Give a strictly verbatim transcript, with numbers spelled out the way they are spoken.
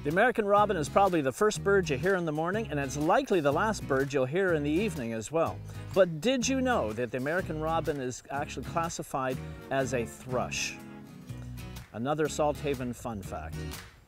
The American robin is probably the first bird you hear in the morning, and it's likely the last bird you'll hear in the evening as well. But did you know that the American robin is actually classified as a thrush? Another Salthaven fun fact.